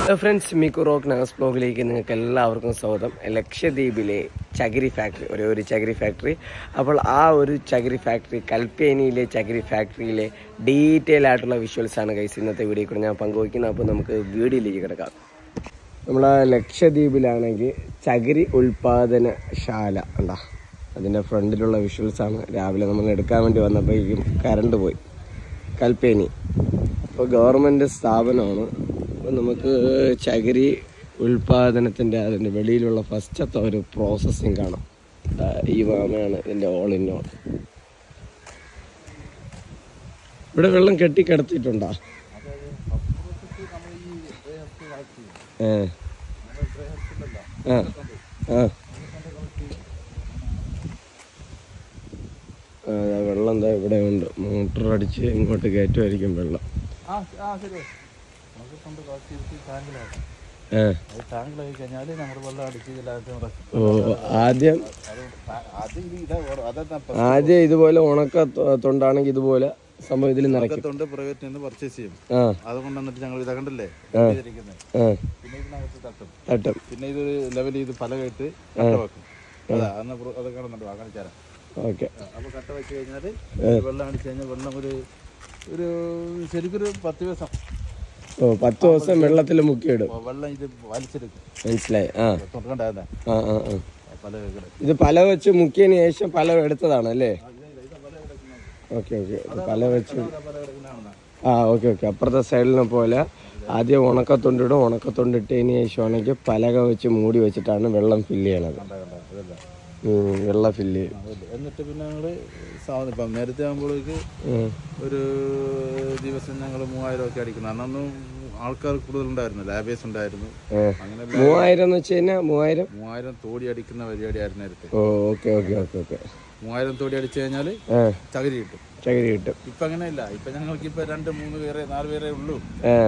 Friends, Miku Rock Nagas blog like in Kella or Southam, Lakshadweep Chagri factory or Chagri factory. Apple our Chagri factory, Kalpeni Chagri factory, detail at visual sanagas in the video Pangokin upon the beauty Liga. Lakshadweep Chagri Ulpa than Shala and then a frontal visual sun, Ravel come into the current boy. Kalpeni. For government is Savan. നമുക്ക് ചകിരി ഉൽപാദനത്തിന്റെ അതിന്റെ വെളിയിലുള്ള ഫസ്റ്റത്തെ ഒരു processing ആണ് ഈ വാമയാണ് ഇതിന്റെ all in all. ഇവിടെ വെള്ളം കെട്ടി കിടത്തിയിട്ടുണ്ടോ? വെള്ളം എന്താ ഇവിടെ ഉണ്ട്. മോട്ടർ അടിച്ച് ഇങ്ങോട്ട് കയറ്റുമായിരിക്കും വെള്ളം. ആദ്യം ഇതുപോലെ ഉണക്ക തൊണ്ടാണെങ്കിൽ ഇതുപോലെ സംഭവം ഇതിൽ നിറയ്ക്കും. പിന്നെ ഇത് ലെവൽ ചെയ്ത് പല കെട്ട് ഓക്കെ. അപ്പൊ കട്ട വെച്ച് കഴിഞ്ഞാല് വെള്ളം അടിച്ചു കഴിഞ്ഞാൽ വെള്ളം ഒരു ശരിക്കൊരു 10 ദിവസം 10 ദിവസം വെള്ളത്തിൽ മുക്കിയിടും. വെള്ളം ഇത് വലിച്ചെടുക്കും. മനസ്സിലായി. ഇത് പല വെച്ച് മുക്കിയതിന് ശേഷം പല എടുത്തതാണ് അല്ലേ? Okay okay. പല വെച്ച് ഓക്കെ ഓക്കെ. അപ്പുറത്തെ സൈഡിനെ പോലെ ആദ്യം ഉണക്കത്തൊണ്ടിടും. ഉണക്കത്തൊണ്ടിട്ടതിന് ശേഷമാണെങ്കിൽ പലക വെച്ച് മൂടി വെച്ചിട്ടാണ് വെള്ളം ഫില്ല് ചെയ്യണത്. വെള്ളം ഫില്ല് ചെയ്യും. എന്നിട്ട് പിന്നെ ഞങ്ങള് സാധനം ഇപ്പം നേരത്തെ ആകുമ്പോഴേക്ക് ഒരു ദിവസം ഞങ്ങൾ 3000 ഒക്കെ അടിക്കുന്നു. അന്നൊന്നും ആൾക്കാർ കൂടുതലുണ്ടായിരുന്നു, ലാബേഴ്സ് ഉണ്ടായിരുന്നു. അങ്ങനെ 3000 എന്ന് വെച്ച് കഴിഞ്ഞാൽ 3000 തോടി അടിക്കുന്ന പരിപാടിയായിരുന്നു നേരത്തെ. 3000 തോടി അടിച്ചു കഴിഞ്ഞാല് ചകിരി കിട്ടും. ഇപ്പൊ അങ്ങനെയില്ല. ഇപ്പൊ ഞങ്ങൾക്ക് ഇപ്പൊ 2, 3 പേരെ 4 പേരെ ഉള്ളൂ.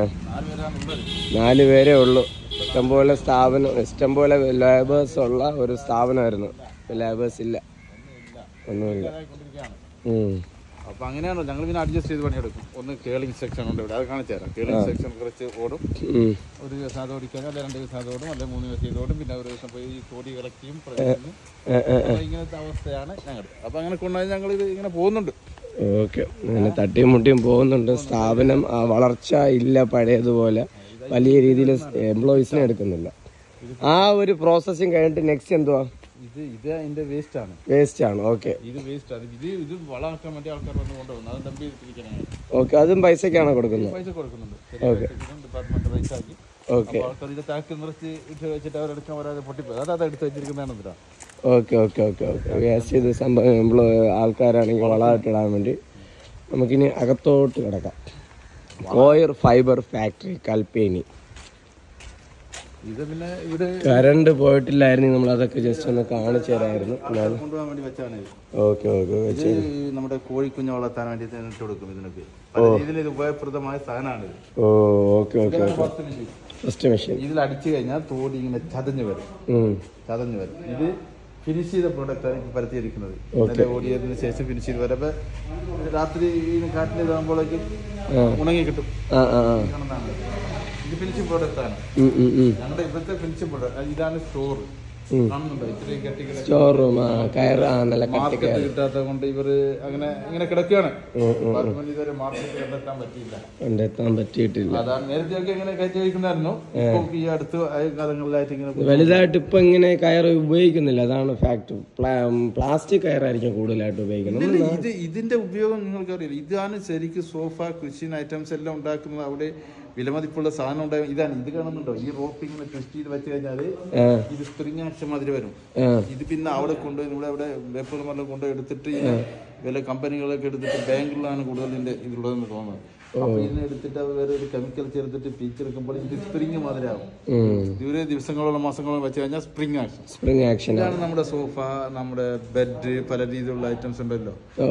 4 പേരേ ഉള്ളൂ. ഇഷ്ടംപോലെ സ്ഥാപനം, ഇഷ്ടംപോലെ ലേബേഴ്സ് ഉള്ള ഒരു സ്ഥാപനമായിരുന്നു. ലേബേഴ്സ് ഇല്ല, ഒന്നുമില്ല. അപ്പൊ അങ്ങനെയാണോ ഞങ്ങൾ പിന്നെ അഡ്ജസ്റ്റ് ചെയ്ത് പണിയെടുക്കും. ഒന്ന് കേളിംഗ് സെക്ഷൻ ഉണ്ട് ഇവിടെ, അത് കാണിച്ചു തരാം. കേളിംഗ് സെക്ഷൻ കുറച്ച് ഓടും. ഒരു ദിവസം അത് ഓടിക്കഴിഞ്ഞാൽ 2 ദിവസം അത് ഓടും, അല്ലെങ്കിൽ 3 ദിവസം ഇത് ഓടും. പിന്നെ ഒരു ദിവസം പോയി ഈ തോടി കളക്റ്റിയും ഇങ്ങനത്തെ അവസ്ഥയാണ് ഞങ്ങൾ. അപ്പൊ അങ്ങനെ കൊണ്ടുപോയി ഞങ്ങൾ ഇത് ഇങ്ങനെ പോകുന്നുണ്ട്. ഓക്കെ. അങ്ങനെ തട്ടിയും മുട്ടിയും പോകുന്നുണ്ട്. സ്ഥാപനം വളർച്ച ഇല്ല പഴയതുപോലെ. വലിയ രീതിയിൽ എംപ്ലോയീസിനെ എടുക്കുന്നില്ല. ആ ഒരു പ്രോസസ്സിങ് കഴിഞ്ഞിട്ട് നെക്സ്റ്റ് എന്തുവാ? ഇത് അതിന്റെ വേസ്റ്റ് ആണ്. ഓക്കെ. ഇത് വേസ്റ്റ് ആണ്. ഇത് വളമാക്കാൻ വേണ്ടി ആൾക്കാർ വന്ന് കൊണ്ടുപോകുന്നു. അത് ഡംപ് ചെയ്തിരിക്കണേ. ഓക്കെ. അതും പൈസക്കാണോ കൊടുക്കുന്നത്? പൈസ കൊടുക്കുന്നുണ്ട്. ഡിപ്പാർട്ട്മെന്റ് പൈസ ആക്കി. ആൾക്കാർ ഇത് ടാക്ക് നിറച്ച് ഇട്ട് വെച്ചിട്ട് അവരെടുക്കാൻ വരാതെ പൊട്ടിപ്പോയി. അത് എടുത്ത് വെച്ചിരിക്കുന്നതാണ്. Okay okay okay okay. Waste ചെയ്ത് സംഭവം ആൾക്കാരാണെങ്കിൽ വളമിട്ടിടാൻ വേണ്ടി നമുക്കിനി അകത്തോട്ട് കിടക്കാം. Coir fibre factory Kalpeni. ഇത് പിന്നെ ഇവിടെ കറണ്ട് പോയിട്ടില്ലായിരുന്നു. നമ്മൾ അതൊക്കെ ജസ്റ്റ് ഒന്ന് കാണിച്ചു തരായിരുന്നു. കൊണ്ടുപോകാൻ വേണ്ടി വെച്ചാണ്. Okay okay. നമ്മുടെ കോഴിക്കുഞ്ഞ് വളർത്താൻ വേണ്ടി ഇട്ട് കൊടുക്കും. ഇതിനൊക്കെ ഇതിൽ ഇത് ഉപയോഗപ്രദമായ സാധനമാണ്. Okay okay. ഫസ്റ്റ് മെഷീൻ ഇതിൽ അടിച്ചു കഴിഞ്ഞാൽ തോടി ഇങ്ങനെ ചതഞ്ഞു വരും. ഇത് ഫിനിഷ് ചെയ്ത പ്രോഡക്റ്റ് ആണ് പരത്തിയിരിക്കുന്നത്. ഓടിയതിനു ശേഷം ഫിനിഷ് ചെയ്ത് വരുമ്പോ രാത്രി കാറ്റിൽ ഇതാകുമ്പോഴേക്ക് ഉണങ്ങി കിട്ടും. ഇത് ഫിനിഷിംഗ് പ്രോഡക്റ്റ് ആണ്. ഞങ്ങളുടെ ഇപ്പോഴത്തെ ഫിനിഷിംഗ് പ്രോഡക്റ്റ് ഇതാണ് സ്റ്റോർ. സ്റ്റോർ റൂം മാർക്കറ്റ് കിട്ടാത്ത കൊണ്ട് ഇവര് അങ്ങനെ ഇങ്ങനെ കിടക്കുകയാണ്. ഇതുവരെ മാർക്കറ്റ് കണ്ടെത്താൻ പറ്റിയിട്ടില്ല. അതാണ് നേരത്തെ ഇങ്ങനെ കയറ്റി വയ്ക്കുന്നായിരുന്നു. ഇപ്പൊ ഈ അടുത്ത കാലങ്ങളിലായിട്ട് ഇങ്ങനെ വലുതായിട്ട് ഇപ്പൊ ഇങ്ങനെ കയർ ഉപയോഗിക്കുന്നില്ല. അതാണ് ഫാക്ട്. പ്ലാസ്റ്റിക് കയറായിരിക്കും കൂടുതലായിട്ട് ഉപയോഗിക്കുന്നത്. ഇതിന്റെ ഉപയോഗം നിങ്ങൾക്ക് അറിയില്ല. ഇതാണ് ശരിക്കും സോഫ, കുഷ്യൻ ഐറ്റംസ് എല്ലാം ഉണ്ടാക്കുന്നത്. അവിടെ വിലമതിപ്പുള്ള സാധനം ഉണ്ടാകും. ഇതാണ്. ഇത് കാണുന്നുണ്ടോ? ഈ റോപ്പ് ഇങ്ങനെ ട്വിസ്റ്റ് ചെയ്ത് വെച്ച് കഴിഞ്ഞാല് ഇത് സ്പ്രിങ് ആക്ഷൻ മാതിരി വരും. ഇത് പിന്നെ അവിടെ കൊണ്ടുപോയി ഇവിടെ വേപ്പർ കൊണ്ടുപോയി എടുത്തിട്ട് വില കമ്പനികളൊക്കെ എടുത്തിട്ട് ബാങ്കിലാണ് കൂടുതൽ ഇതുള്ളതെന്ന് തോന്നുന്നത്. അപ്പൊ ഇതിനെടുത്തിട്ട് വേറെ ഒരു കെമിക്കൽ ചേർത്തിട്ട് പീച്ചെടുക്കുമ്പോൾ ഇത് സ്പ്രിങ് മാതിരിയാവും. ഇവരെ ദിവസങ്ങളോളം മാസങ്ങളോളം വെച്ച് കഴിഞ്ഞാൽ സ്പ്രിങ് ആക്ഷൻ ഇതാണ് നമ്മുടെ സോഫ, നമ്മുടെ ബെഡ്, പല രീതിയിലുള്ള ഐറ്റംസ് ഉണ്ടല്ലോ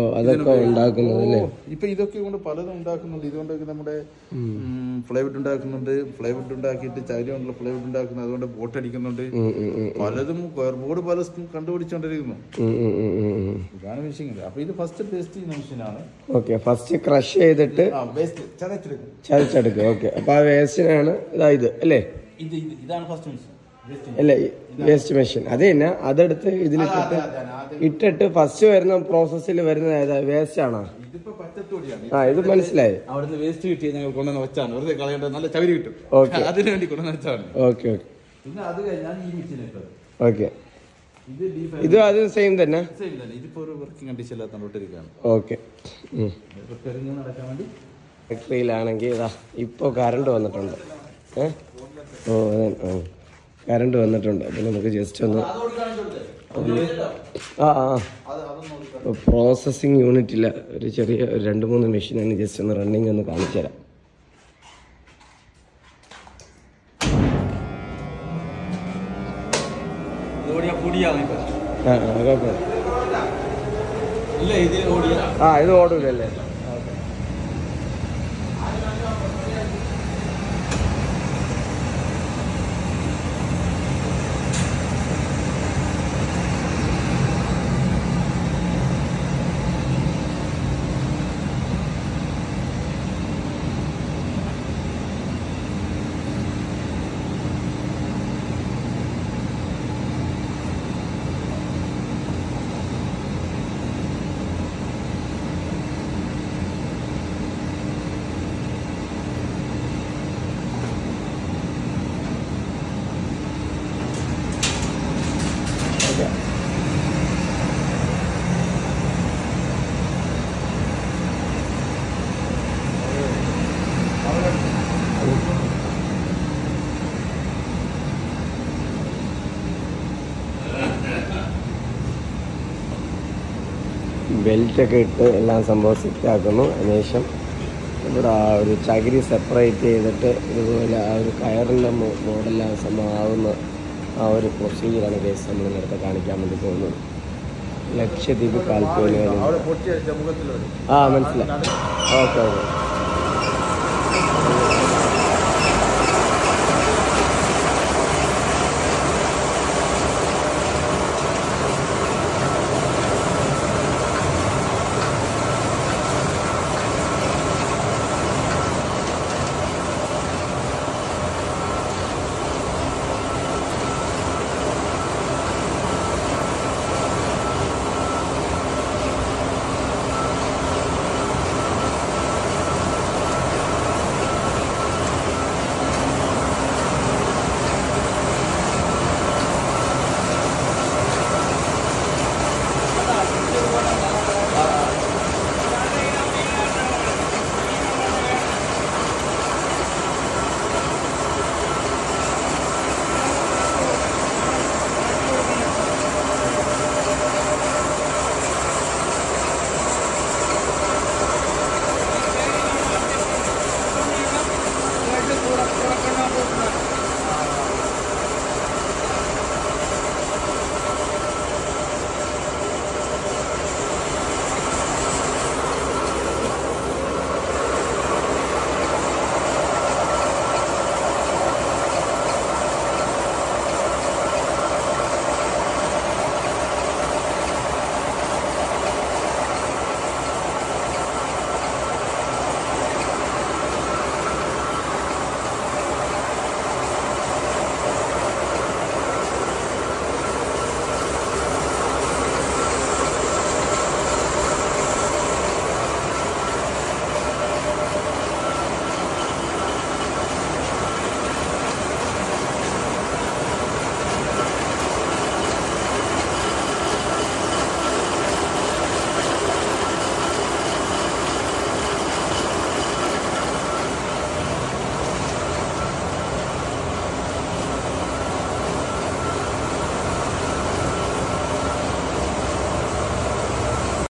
ഇപ്പൊ ഇതൊക്കെ കൊണ്ട് പലതും ഉണ്ടാക്കുന്നുണ്ട്. ഇതുകൊണ്ടൊക്കെ നമ്മുടെ ഫ്ലൈവുഡ് ഉണ്ടാക്കുന്നുണ്ട്. ഫ്ലൈവുഡ് ഉണ്ടാക്കിയിട്ട് ചകിരി കൊണ്ടുള്ള ഫ്ലൈവുഡ് ഉണ്ടാക്കുന്നത്. അതുകൊണ്ട് ബോട്ട് അടിക്കുന്നുണ്ട്. പലതും ബോർഡ് പലതും കണ്ടുപിടിച്ചോണ്ടിരിക്കുന്നു. ഇതാണ് മെഷീൻ. അപ്പൊ ഇത് ഫസ്റ്റ് പേസ്റ്റ് ചെയ്യുന്ന മെഷീനാണ്. ഫസ്റ്റ് ക്രഷ് ചെയ്തിട്ട് ചതച്ചെടുക്കും. ഓക്കെ. അപ്പൊ ആ വേസ്റ്റിനാണ് ഇത് അല്ലേ? ഇതാണ് ഫസ്റ്റ് മെഷീൻ അല്ലേ? വേസ്റ്റ് മെഷീൻ അത് തന്നെ. അതെടുത്ത് ഇട്ടിട്ട് ഫസ്റ്റ് വരുന്ന പ്രോസസ്സിൽ വരുന്ന ഏതാ? വേസ്റ്റ് ആണോ? ഇത് മനസ്സിലായി. അവിടുന്ന് വേസ്റ്റ് കിട്ടി ഞങ്ങൾ കൊണ്ടുവന്ന് വെച്ചാണ്. വെറുതെ കളയേണ്ട, നല്ല ചവരി കിട്ടും. ഓക്കെ. അതിനു വേണ്ടി കൊണ്ടുവന്ന് വെച്ചാണ്. Okay okay. പിന്നെ അത് കഴിഞ്ഞാൽ ഈ മെഷീൻ ഓക്കെ. ഇത് അതും സെയിം തന്നെ. ഇതിപ്പോ ഒരു വർക്കിംഗ് കണ്ടീഷൻ ഇല്ലാത്തതാണ്. ഓക്കെ. നടക്കാൻ വേണ്ടി ഫാക്ടറിയിലാണെങ്കിൽ ഇതാ ഇപ്പോൾ കറണ്ട് വന്നിട്ടുണ്ട്. കറണ്ട് വന്നിട്ടുണ്ട്. അപ്പോൾ നമുക്ക് ജസ്റ്റ് ഒന്ന് പ്രോസസ്സിങ് യൂണിറ്റില്ല, ഒരു ചെറിയ 2-3 മെഷീനാണ്. ജസ്റ്റ് ഒന്ന് റണ്ണിങ് ഒന്ന് കാണിച്ചു തരാം. ഇത് ഓടൂലല്ലേ? ബെൽറ്റൊക്കെ ഇട്ട് എല്ലാം സംഭവം സെറ്റാക്കുന്നു. അതിനുശേഷം ഇവിടെ ആ ഒരു ചകിരി സെപ്പറേറ്റ് ചെയ്തിട്ട് ഇതുപോലെ ആ ഒരു കയറിൻ്റെ മോഡെല്ലാം സംഭവം ആവുന്ന ആ ഒരു പ്രൊസീജിയറാണ് കേസ് നമ്മളിനടുത്ത് കാണിക്കാൻ വേണ്ടി പോകുന്നത്. ലക്ഷദ്വീപ് കാൽപ്പേനി. മനസ്സിലായി. Okay okay.